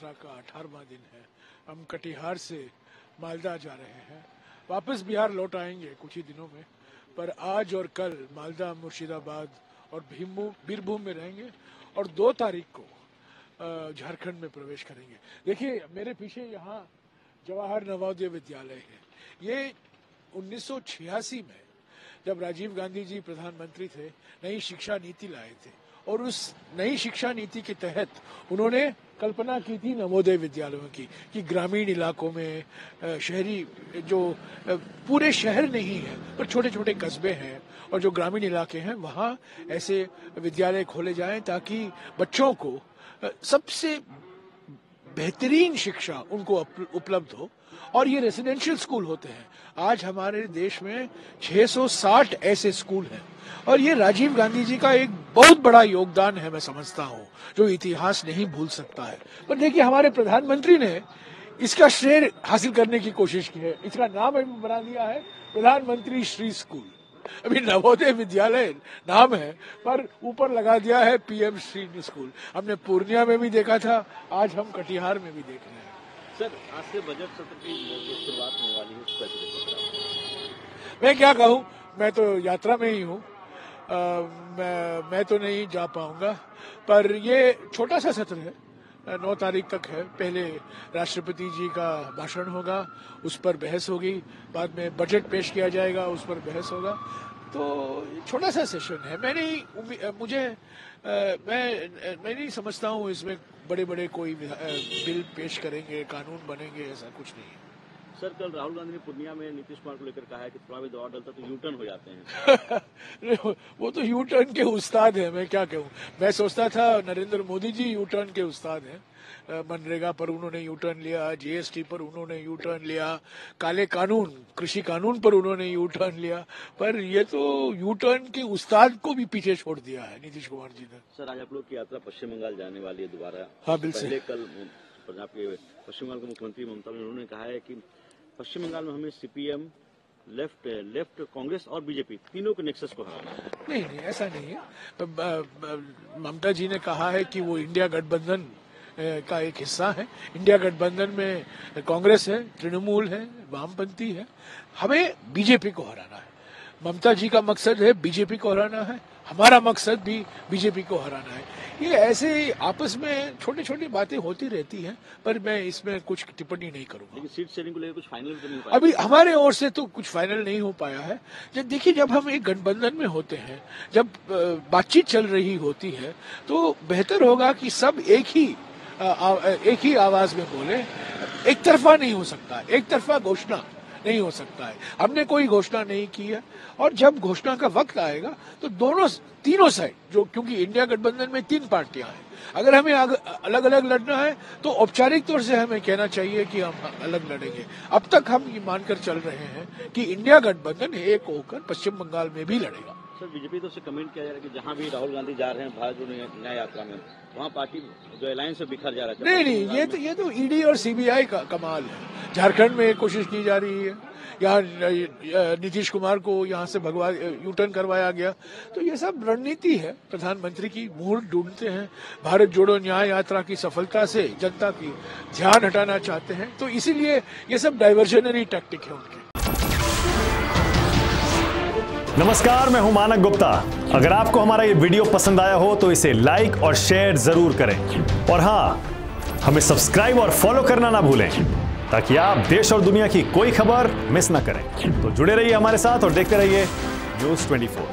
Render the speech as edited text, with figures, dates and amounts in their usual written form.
यात्रा का 18वां दिन है। हम कटिहार से मालदा जा रहे हैं, वापस बिहार लौट आएंगे कुछ ही दिनों में, पर आज और कल मालदा, मुर्शिदाबाद और बीरभूम में रहेंगे और 2 तारीख को झारखंड में प्रवेश करेंगे। देखिए मेरे पीछे यहाँ जवाहर नवोदय विद्यालय है। ये 1986 में जब राजीव गांधी जी प्रधानमंत्री थे, नई शिक्षा नीति लाए थे और उस नई शिक्षा नीति के तहत उन्होंने कल्पना की थी नवोदय विद्यालयों की कि ग्रामीण इलाकों में, शहरी जो पूरे शहर नहीं है पर छोटे छोटे कस्बे हैं और जो ग्रामीण इलाके हैं वहाँ ऐसे विद्यालय खोले जाएं ताकि बच्चों को सबसे बेहतरीन शिक्षा उनको उपलब्ध हो। और ये रेसिडेंशियल स्कूल होते हैं। आज हमारे देश में 660 ऐसे स्कूल हैं और ये राजीव गांधी जी का एक बहुत बड़ा योगदान है, मैं समझता हूँ, जो इतिहास नहीं भूल सकता है। पर देखिए हमारे प्रधानमंत्री ने इसका श्रेय हासिल करने की कोशिश की है। इसका नाम अभी बना दिया है प्रधानमंत्री श्री स्कूल। अभी नवोदय विद्यालय नाम है पर ऊपर लगा दिया है पीएम श्री स्कूल। हमने पूर्णिया में भी देखा था, आज हम कटिहार में भी देख रहे हैं। सर, आज से बजट सत्र की शुरुआत होने वाली है। मैं क्या कहूँ, मैं तो यात्रा में ही हूँ, मैं तो नहीं जा पाऊंगा, पर ये छोटा सा सत्र है, 9 तारीख तक है। पहले राष्ट्रपति जी का भाषण होगा, उस पर बहस होगी, बाद में बजट पेश किया जाएगा, उस पर बहस होगा। तो छोटा सा सेशन है। मैं नहीं समझता हूँ इसमें बड़े बड़े कोई बिल पेश करेंगे, कानून बनेंगे, ऐसा कुछ नहीं है। सर, कल राहुल गांधी ने पूर्णिया में नीतीश कुमार को लेकर कहा है कि थोड़ा भी दबाव डलता तो यू टर्न हो जाते हैं। वो तो यू टर्न के उस्ताद है, मैं क्या कहूँ। मैं सोचता था नरेंद्र मोदी जी यू टर्न के उस्ताद हैं। मनरेगा पर उन्होंने यू टर्न लिया, जीएसटी पर उन्होंने यू टर्न लिया, काले कानून, कृषि कानून पर उन्होंने यू टर्न लिया, पर ये तो यू टर्न के उस्ताद को भी पीछे छोड़ दिया है नीतीश कुमार जी ने। सर, आज आप लोग की यात्रा पश्चिम बंगाल जाने वाली है दोबारा। हाँ, बिल्कुल। पहले कल पंजाब के पश्चिम बंगाल के मुख्यमंत्री ममता बनर्जी उन्होंने कहा है कि पश्चिम बंगाल में हमें सीपीएम, लेफ्ट कांग्रेस और बीजेपी तीनों के नेक्सस को हराना है। नहीं, ऐसा नहीं है। ममता जी ने कहा है कि वो इंडिया गठबंधन का एक हिस्सा है। इंडिया गठबंधन में कांग्रेस है, तृणमूल है, वामपंथी है। हमें बीजेपी को हराना है। ममता जी का मकसद है बीजेपी को हराना है, हमारा मकसद भी बीजेपी को हराना है। ये ऐसे आपस में छोटी छोटी बातें होती रहती हैं, पर मैं इसमें कुछ टिप्पणी नहीं करूंगा। लेकिन सीट शेयरिंग को लेकर कुछ फाइनल तो नहीं हो पाया अभी हमारे ओर से तो कुछ फाइनल नहीं हो पाया है। देखिए, जब हम एक गठबंधन में होते हैं, जब बातचीत चल रही होती है, तो बेहतर होगा कि सब एक ही आवाज में बोले। एक तरफा नहीं हो सकता, एक तरफा घोषणा नहीं हो सकता है। हमने कोई घोषणा नहीं की है और जब घोषणा का वक्त आएगा तो तीनों साइड, जो क्योंकि इंडिया गठबंधन में 3 पार्टियां हैं, अगर हमें अलग अलग लड़ना है तो औपचारिक तौर से हमें कहना चाहिए कि हम अलग लड़ेंगे। अब तक हम ये मानकर चल रहे हैं कि इंडिया गठबंधन एक होकर पश्चिम बंगाल में भी लड़ेगा। सर, बीजेपी तो कमेंट किया जा रहा है कि जहां भी राहुल गांधी जा रहे हैं भारत जोड़ो न्याय यात्रा में, वहां पार्टी जो अलायंस से बिखर जा रहा है। नहीं, ये तो ईडी और सीबीआई का कमाल है। झारखंड में कोशिश की जा रही है, यहाँ नीतीश कुमार को यहाँ से यू टर्न करवाया गया। तो ये सब रणनीति है प्रधानमंत्री की। मुहूर्त ढूंढते हैं, भारत जोड़ो न्याय यात्रा की सफलता से जनता की ध्यान हटाना चाहते हैं, तो इसीलिए ये सब डाइवर्जनरी टैक्टिक है उनके। नमस्कार, मैं हूं मानक गुप्ता। अगर आपको हमारा ये वीडियो पसंद आया हो तो इसे लाइक और शेयर जरूर करें और हाँ, हमें सब्सक्राइब और फॉलो करना ना भूलें ताकि आप देश और दुनिया की कोई खबर मिस ना करें। तो जुड़े रहिए हमारे साथ और देखते रहिए न्यूज़ 24।